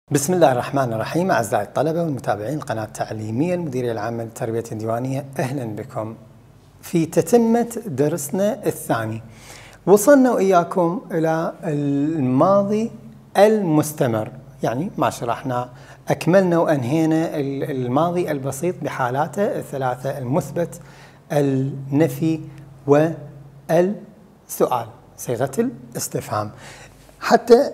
بسم الله الرحمن الرحيم. أعزائي الطلبة والمتابعين القناة التعليمية المديرية العامة للتربية الديوانية، أهلا بكم في تتمة درسنا الثاني. وصلنا وإياكم إلى الماضي المستمر، يعني ما شرحنا، أكملنا وأنهينا الماضي البسيط بحالاته الثلاثة: المثبت، النفي، والسؤال، صيغة الاستفهام. حتى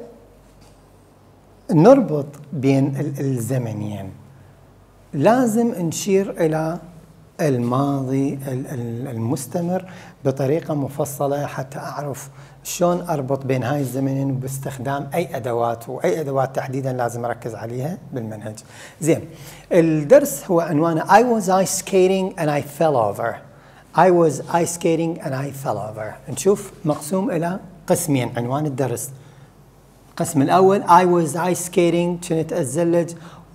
نربط بين الزمنين لازم نشير إلى الماضي المستمر بطريقة مفصلة حتى أعرف شلون أربط بين هاي الزمنين وباستخدام أي أدوات، وأي أدوات تحديدا لازم أركز عليها بالمنهج. زين، الدرس هو عنوانه I was ice skating and I fell over. I was ice skating and I fell over. نشوف مقسوم إلى قسمين عنوان الدرس. القسم الأول I was ice skating، كنت أتزلج،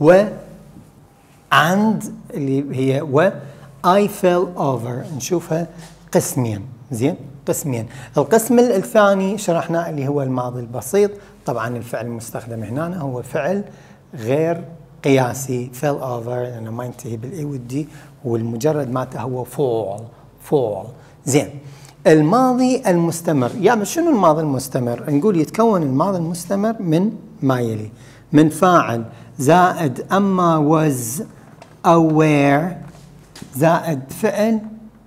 and اللي هي I fell over، نشوفها قسمين. زين، قسمين. القسم الثاني شرحنا اللي هو الماضي البسيط. طبعا الفعل المستخدم هنا هو فعل غير قياسي fell over، لأنه ما ينتهي بالإي والدي، والمجرد مالته هو fall. زين، الماضي المستمر. يعني شنو الماضي المستمر؟ نقول يتكون الماضي المستمر من ما يلي: من فاعل زائد أما was أو were زائد فعل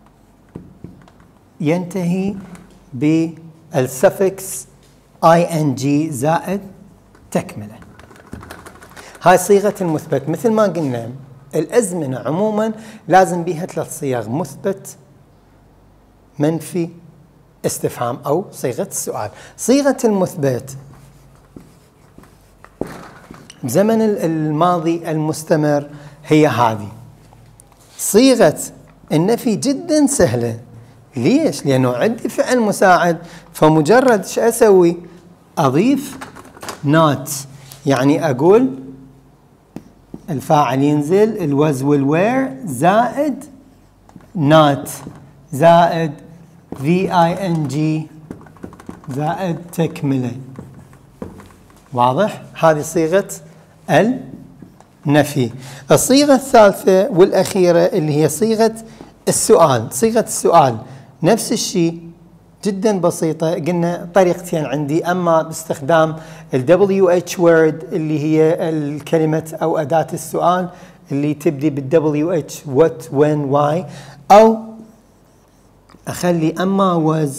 ينتهي بالسفكس ing زائد تكملة. هاي صيغة المثبت. مثل ما قلنا الأزمنة عموما لازم بيها ثلاث صيغ: مثبت، منفي، استفهام أو صيغة السؤال. صيغة المثبت بزمن الماضي المستمر هي هذه. صيغة النفي جدا سهلة. ليش؟ لأنه عندي فعل مساعد، فمجرد شو أسوي؟ أضيف not، يعني أقول الفاعل ينزل الوز والوير زائد not زائد VING زائد تكملة. واضح؟ هذه صيغة النفي. الصيغة الثالثة والأخيرة اللي هي صيغة السؤال. صيغة السؤال نفس الشيء، جدا بسيطة. قلنا طريقتين عندي: أما باستخدام WH word اللي هي الكلمة أو أداة السؤال اللي تبدي WH what when why، أو أخلي أما was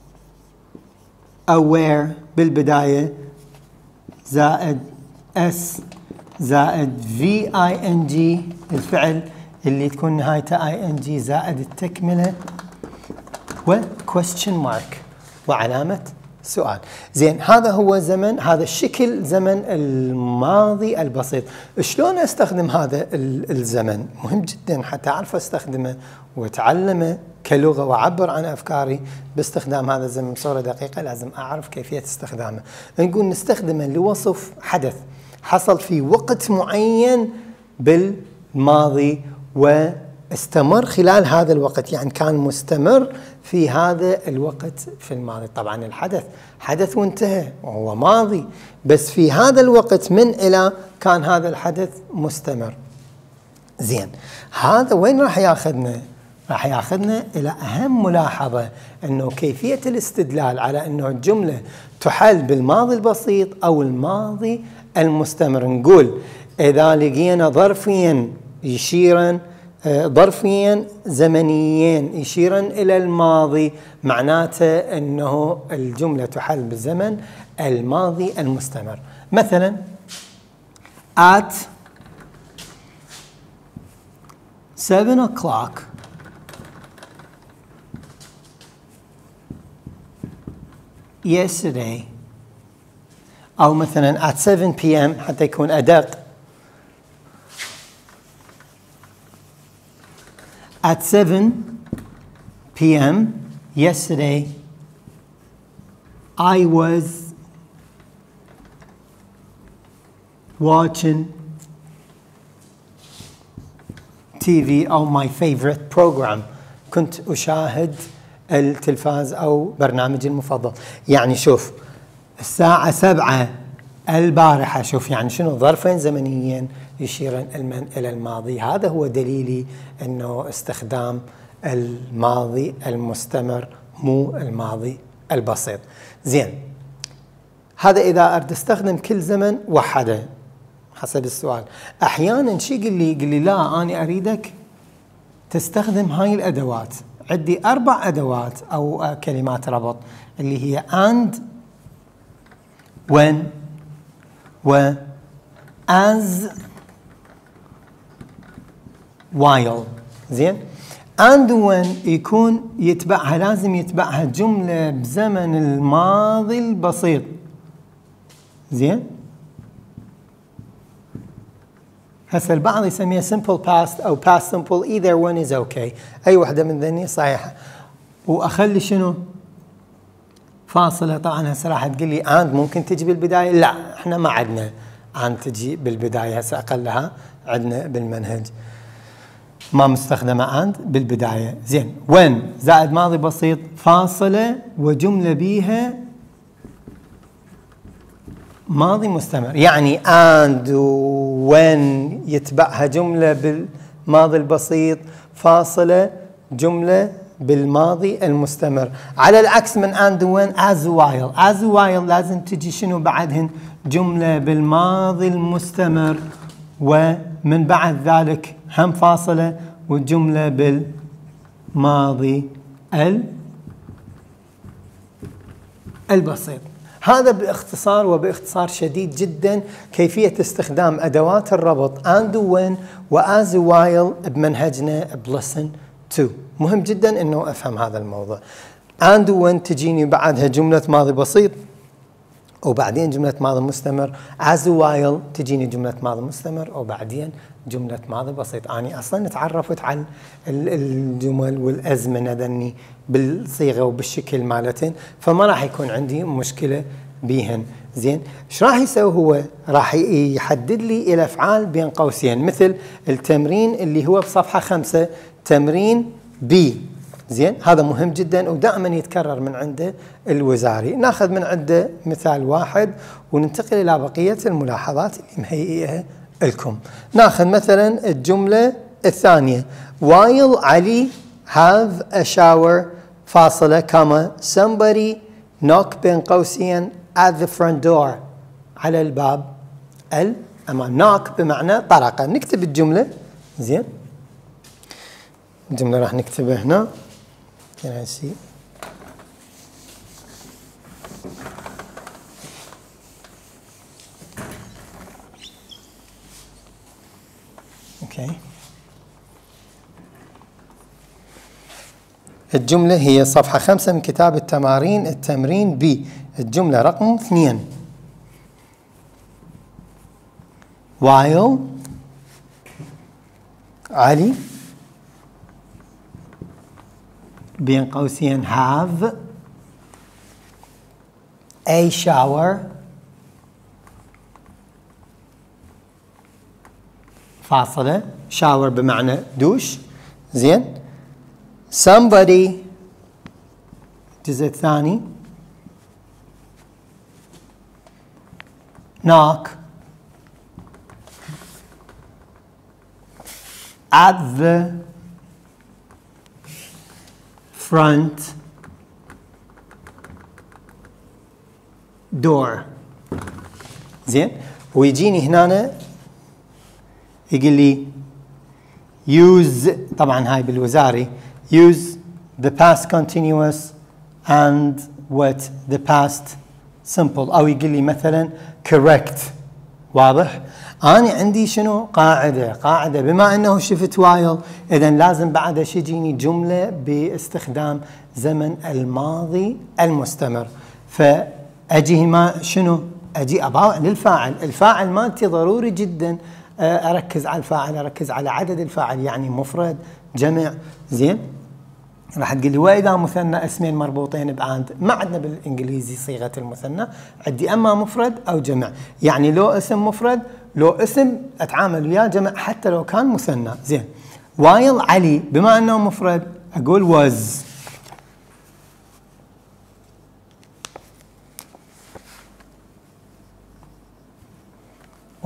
أو where بالبداية زائد S زائد VING الفعل اللي تكون نهايته ING زائد التكملة question mark وعلامة سؤال. زين، هذا هو زمن، هذا الشكل زمن الماضي البسيط. شلون استخدم هذا الزمن؟ مهم جدا حتى اعرف استخدمه واتعلمه كلغة واعبر عن افكاري باستخدام هذا الزمن بصورة دقيقة. لازم اعرف كيفية استخدامه. نقول نستخدمه لوصف حدث حصل في وقت معين بالماضي واستمر خلال هذا الوقت، يعني كان مستمر في هذا الوقت في الماضي. طبعا الحدث حدث وانتهى وهو ماضي، بس في هذا الوقت من إلى كان هذا الحدث مستمر. زين، هذا وين راح ياخذنا؟ راح ياخذنا إلى أهم ملاحظة، أنه كيفية الاستدلال على أنه الجملة تحل بالماضي البسيط أو الماضي المستمر. نقول إذا لقينا ظرفيا يشيرا، ظرفيا زمنيين يشيرا إلى الماضي، معناته أنه الجملة تحل بالزمن الماضي المستمر. مثلا at 7 o'clock yesterday، أو مثلا at 7 p.m. حتى يكون أدق. At 7 p.m. yesterday, I was watching TV أو my favorite program. كنت أشاهد التلفاز أو برنامجي المفضل. يعني شوف، الساعة 7 البارحة. شوف يعني شنو؟ ظرفين زمنيين يشيرن إلى الماضي. هذا هو دليلي أنه استخدام الماضي المستمر مو الماضي البسيط. زين، هذا إذا أريد أستخدم كل زمن وحده حسب السؤال. أحيانا شي يقول لي لا أنا أريدك تستخدم هاي الأدوات. عندي 4 أدوات أو كلمات ربط اللي هي and when و as while. زين، and when يكون يتبعها، لازم يتبعها جملة بزمن الماضي البسيط. زين، هسه البعض يسميها simple past أو past simple. either one is okay. أي وحدة من ذني صحيحة. وأخلي شنو؟ فاصلة. طبعا هسه راح تقول لي and ممكن تجي بالبداية. لا، احنا ما عندنا and تجي بالبداية. هسه أقلها عندنا بالمنهج ما مستخدمة and بالبداية. زين، when زائد ماضي بسيط فاصلة وجملة بيها ماضي مستمر. يعني and when يتبعها جملة بالماضي البسيط فاصلة جملة بالماضي المستمر. على العكس من and when as while. as while لازم تجي شنو بعدهن؟ جملة بالماضي المستمر ومن بعد ذلك هم فاصلة وجملة بالماضي البسيط. هذا باختصار وباختصار شديد جدا كيفية استخدام أدوات الربط and when و as while بمنهجنا بلسن 2. مهم جدا أنه أفهم هذا الموضوع. and when تجيني بعدها جملة ماضي بسيط وبعدين جملة ماضي مستمر. as while تجيني جملة ماضي مستمر وبعدين جملة ماضي بسيط. أنا أصلا تعرفت على الجمل والأزمنة ذني بالصيغة وبالشكل مالتين، فما راح يكون عندي مشكلة بيهن. زين، ايش راح يسوي هو؟ راح يحدد لي الأفعال بين قوسين، مثل التمرين اللي هو بصفحة 5 تمرين بي. زين، هذا مهم جدا ودائما يتكرر من عنده الوزاري. ناخذ من عنده مثال واحد وننتقل إلى بقية الملاحظات اللي مهيئها لكم. ناخذ مثلا الجملة الثانية while علي have a shower فاصلة كما somebody knock بين قوسين at the front door على الباب الأمام. knock بمعنى طرق. نكتب الجملة. زين، الجملة راح نكتبها هنا. Can I see? Okay. الجملة هي صفحة 5 من كتاب التمارين التمرين بي. الجملة رقم 2 while علي بين قوسين have a shower فاصلة shower بمعنى دوش. زين، somebody الجزء الثاني knock at the front door. زين، ويجيني هنا يقول لي use، طبعا هاي بالوزاري، use the past continuous and what the past simple. أو يقول لي مثلا correct. واضح؟ أنا عندي شنو؟ قاعدة بما أنه شفت while إذا لازم بعدها يجيني جملة باستخدام زمن الماضي المستمر. فأجي ما شنو؟ أجي أباوع للفاعل. الفاعل مالتي ضروري جدا أركز على الفاعل، أركز على عدد الفاعل، يعني مفرد جمع. زين، راح تقول لي وإذا مثنى اسمين مربوطين بعند. ما عندنا بالإنجليزي صيغة المثنى، عندي أما مفرد أو جمع. يعني لو اسم مفرد لو اسم أتعامل وياه جمع حتى لو كان مثنى. زين، while علي بما أنه مفرد أقول was.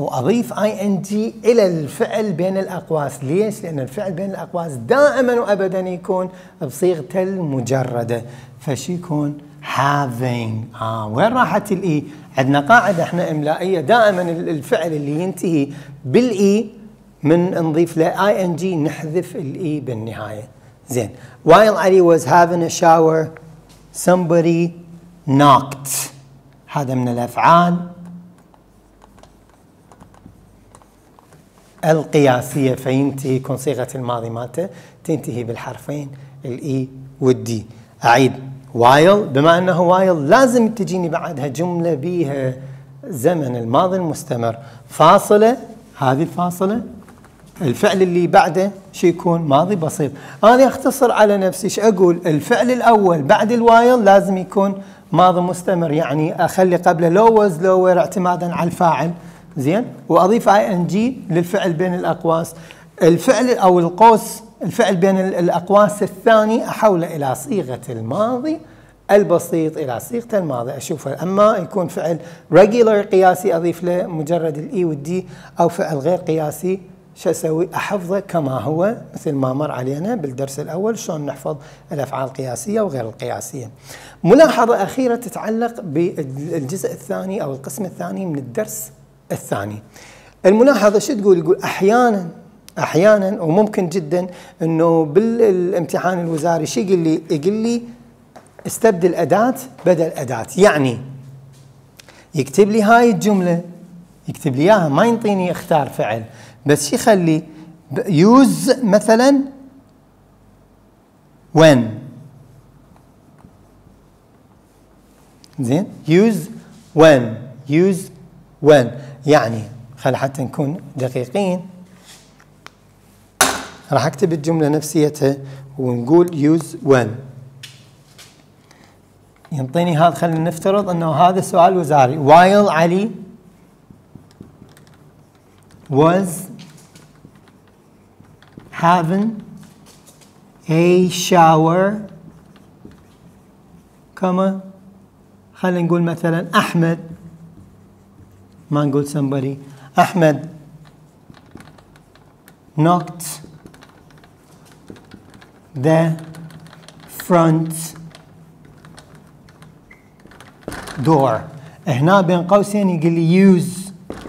وأضيف ING إلى الفعل بين الأقواس. ليش؟ لأن الفعل بين الأقواس دائما وأبدا يكون بصيغته المجردة، فشي يكون having. وين راحت الإي؟ عندنا قاعدة احنا إملائية، دائما الفعل اللي ينتهي بالإي من نضيف له ING نحذف الإي بالنهاية. زين. While Ali was having a shower somebody knocked. هذا من الأفعال القياسية، فينتهي يكون صيغة الماضي مالته تنتهي بالحرفين الإي والدي. أعيد. while، بما أنه while لازم تجيني بعدها جملة بيها زمن الماضي المستمر، فاصلة، هذه الفاصلة الفعل اللي بعده شو يكون؟ ماضي بسيط. أنا أختصر على نفسي، ايش أقول؟ الفعل الأول بعد الوايل لازم يكون ماضي مستمر، يعني أخلي قبله لو was lower اعتمادا على الفاعل. زين. وأضيف ING للفعل بين الأقواس. الفعل أو القوس الفعل بين الأقواس الثاني أحوله إلى صيغة الماضي البسيط، إلى صيغة الماضي أشوفه. أما يكون فعل regular قياسي أضيف له مجرد الإي والدي، أو فعل غير قياسي شو أسوي؟ أحفظه كما هو، مثل ما مر علينا بالدرس الأول شلون نحفظ الأفعال القياسية وغير القياسية. ملاحظة أخيرة تتعلق بالجزء الثاني أو القسم الثاني من الدرس الثاني. الملاحظة شو تقول؟ يقول أحيانا وممكن جدا أنه بالامتحان الوزاري شو يقول لي استبدل أداة بدل أداة، يعني يكتب لي هاي الجملة، يكتب لي إياها، ما ينطيني اختار فعل، بس شو يخلي use مثلا when. زين. use when يعني خل حتى نكون دقيقين، راح اكتب الجملة نفسيتها ونقول use when. ينطيني هذا، خلينا نفترض انه هذا سؤال وزاري. while علي was having a shower كما خلينا نقول مثلا أحمد، ما نقول somebody، أحمد knocked the front door. هنا بين قوسين يقول لي use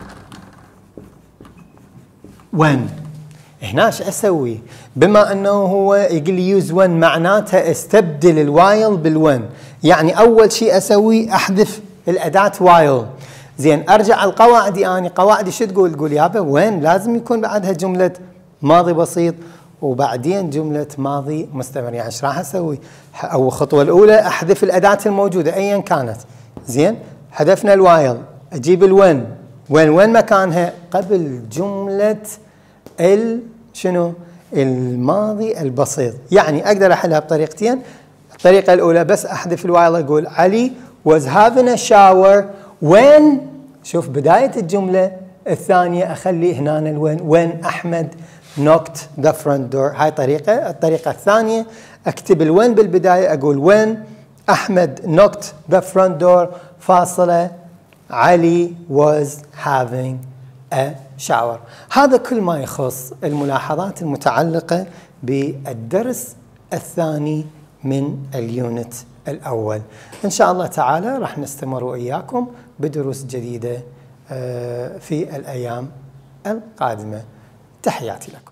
when. هنا ايش اسوي؟ بما انه هو يقول لي use when معناتها استبدل الوايل بالون، يعني اول شيء اسوي احذف الاداة وايل. زين. ارجع القواعدي، اني قواعدي شو تقول؟ تقول يابا وين لازم يكون بعدها جملة ماضي بسيط وبعدين جملة ماضي مستمر. يعني ايش راح اسوي؟ او الخطوة الاولى احذف الاداة الموجودة ايا كانت. زين. حذفنا الوايل، اجيب الوين. وين مكانها؟ قبل جملة شنو؟ الماضي البسيط. يعني اقدر احلها بطريقتين. الطريقة الاولى بس احذف الوايل، اقول علي was having a shower when، شوف بداية الجملة. الثانية اخلي هنا الوين، when احمد knocked the front door. هاي طريقة. الطريقة الثانية اكتب الوين بالبداية، اقول when احمد knocked the front door فاصلة علي was having a shower. هذا كل ما يخص الملاحظات المتعلقة بالدرس الثاني من اليونت الأول. إن شاء الله تعالى راح نستمر وإياكم بدروس جديدة في الأيام القادمة. تحياتي لكم.